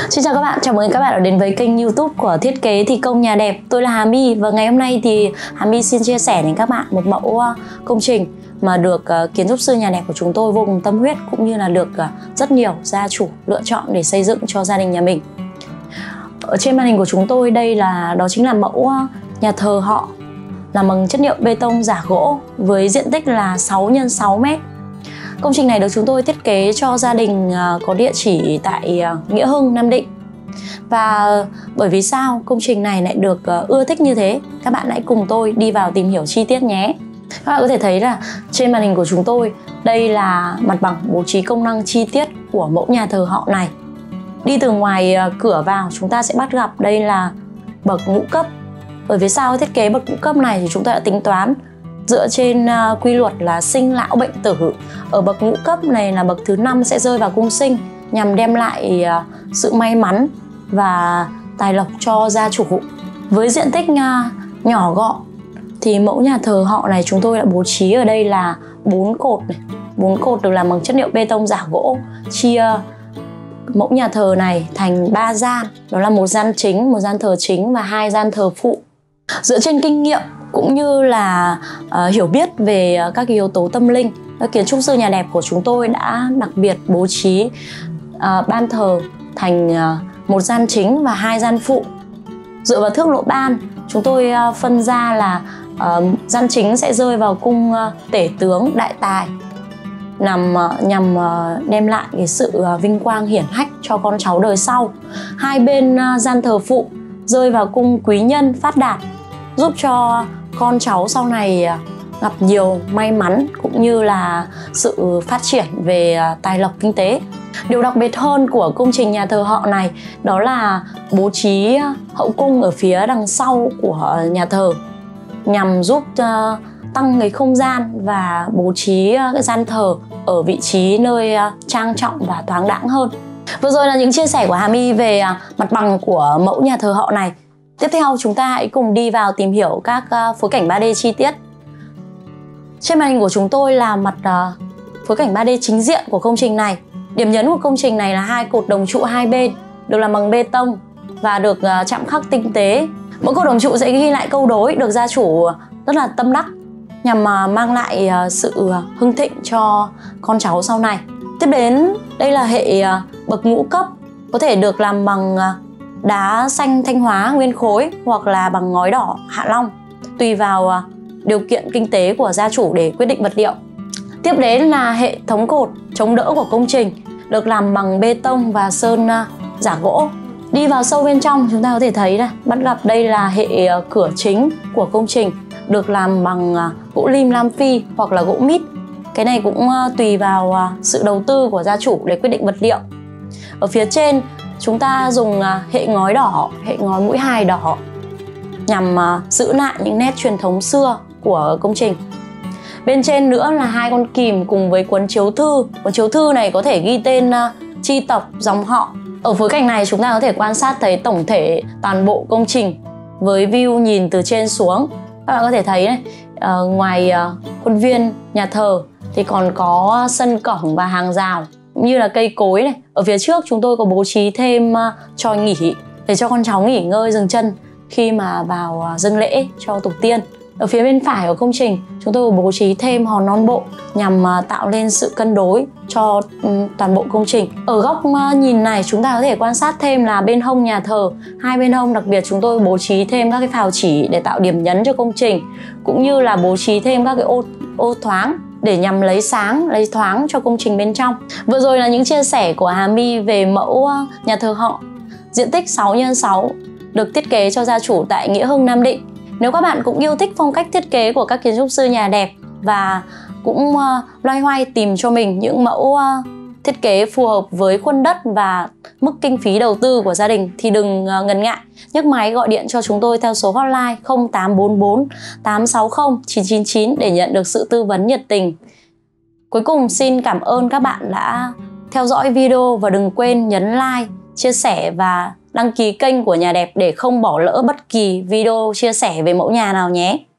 Xin chào các bạn, chào mừng các bạn đã đến với kênh YouTube của Thiết kế Thi công Nhà Đẹp. Tôi là Hà My và ngày hôm nay thì Hà My xin chia sẻ đến các bạn một mẫu công trình mà được kiến trúc sư nhà đẹp của chúng tôi vô cùng tâm huyết, cũng như là được rất nhiều gia chủ lựa chọn để xây dựng cho gia đình nhà mình. Ở trên màn hình của chúng tôi đây đó chính là mẫu nhà thờ họ làm bằng chất liệu bê tông giả gỗ với diện tích là 6 x 6 m. Công trình này được chúng tôi thiết kế cho gia đình có địa chỉ tại Nghĩa Hưng, Nam Định. Và bởi vì sao công trình này lại được ưa thích như thế? Các bạn hãy cùng tôi đi vào tìm hiểu chi tiết nhé. Các bạn có thể thấy là trên màn hình của chúng tôi đây là mặt bằng bố trí công năng chi tiết của mẫu nhà thờ họ này. Đi từ ngoài cửa vào chúng ta sẽ bắt gặp đây là bậc ngũ cấp. Bởi vì sao thiết kế bậc ngũ cấp này thì chúng ta đã tính toán dựa trên quy luật là sinh lão bệnh tử. Ở bậc ngũ cấp này là bậc thứ 5 sẽ rơi vào cung sinh nhằm đem lại sự may mắn và tài lộc cho gia chủ. Với diện tích nhỏ gọn thì mẫu nhà thờ họ này chúng tôi đã bố trí ở đây là 4 cột này. 4 cột được làm bằng chất liệu bê tông giả gỗ, chia mẫu nhà thờ này thành 3 gian. Đó là một gian chính, một gian thờ chính và 2 gian thờ phụ. Dựa trên kinh nghiệm cũng như là hiểu biết về các yếu tố tâm linh, các kiến trúc sư nhà đẹp của chúng tôi đã đặc biệt bố trí ban thờ thành một gian chính và 2 gian phụ. Dựa vào thước lộ ban, chúng tôi phân ra là gian chính sẽ rơi vào cung tể tướng đại tài, nhằm đem lại cái sự vinh quang hiển hách cho con cháu đời sau. Hai bên gian thờ phụ rơi vào cung quý nhân phát đạt, giúp cho con cháu sau này gặp nhiều may mắn cũng như là sự phát triển về tài lộc kinh tế. Điều đặc biệt hơn của công trình nhà thờ họ này đó là bố trí hậu cung ở phía đằng sau của nhà thờ nhằm giúp tăng cái không gian và bố trí cái gian thờ ở vị trí nơi trang trọng và thoáng đãng hơn. Vừa rồi là những chia sẻ của Hà My về mặt bằng của mẫu nhà thờ họ này. Tiếp theo chúng ta hãy cùng đi vào tìm hiểu các phối cảnh 3D chi tiết. Trên màn hình của chúng tôi là mặt phối cảnh 3D chính diện của công trình này. Điểm nhấn của công trình này là 2 cột đồng trụ hai bên được làm bằng bê tông và được chạm khắc tinh tế. Mỗi cột đồng trụ sẽ ghi lại câu đối được gia chủ rất là tâm đắc nhằm mang lại sự hưng thịnh cho con cháu sau này. Tiếp đến đây là hệ bậc ngũ cấp, có thể được làm bằng đá xanh Thanh Hóa nguyên khối hoặc là bằng ngói đỏ Hạ Long, tùy vào điều kiện kinh tế của gia chủ để quyết định vật liệu. Tiếp đến là hệ thống cột chống đỡ của công trình, được làm bằng bê tông và sơn giả gỗ. Đi vào sâu bên trong chúng ta có thể thấy này, bắt gặp đây là hệ cửa chính của công trình, được làm bằng gỗ lim lam phi hoặc là gỗ mít. Cái này cũng tùy vào sự đầu tư của gia chủ để quyết định vật liệu. Ở phía trên chúng ta dùng hệ ngói đỏ, hệ ngói mũi hài đỏ nhằm giữ lại những nét truyền thống xưa của công trình. Bên trên nữa là 2 con kìm cùng với cuốn chiếu thư. Cuốn chiếu thư này có thể ghi tên chi tộc, dòng họ. Ở phối cảnh này chúng ta có thể quan sát thấy tổng thể toàn bộ công trình với view nhìn từ trên xuống. Các bạn có thể thấy này, ngoài khuôn viên nhà thờ thì còn có sân cổng và hàng rào cũng như là cây cối này. Ở phía trước chúng tôi có bố trí thêm chòi nghỉ để cho con cháu nghỉ ngơi dừng chân khi mà vào dâng lễ cho tổ tiên. Ở phía bên phải của công trình chúng tôi bố trí thêm hòn non bộ nhằm tạo lên sự cân đối cho toàn bộ công trình. Ở góc nhìn này chúng ta có thể quan sát thêm là bên hông nhà thờ, 2 bên hông đặc biệt chúng tôi bố trí thêm các cái phào chỉ để tạo điểm nhấn cho công trình, cũng như là bố trí thêm các cái ô thoáng để nhằm lấy sáng, lấy thoáng cho công trình bên trong. Vừa rồi là những chia sẻ của Hà My về mẫu nhà thờ họ diện tích 6 x 6 được thiết kế cho gia chủ tại Nghĩa Hưng, Nam Định. Nếu các bạn cũng yêu thích phong cách thiết kế của các kiến trúc sư nhà đẹp và cũng loay hoay tìm cho mình những mẫu thiết kế phù hợp với khuôn đất và mức kinh phí đầu tư của gia đình thì đừng ngần ngại nhấc máy gọi điện cho chúng tôi theo số hotline 0844 860 999 để nhận được sự tư vấn nhiệt tình. Cuối cùng xin cảm ơn các bạn đã theo dõi video và đừng quên nhấn like, chia sẻ và đăng ký kênh của Nhà Đẹp để không bỏ lỡ bất kỳ video chia sẻ về mẫu nhà nào nhé.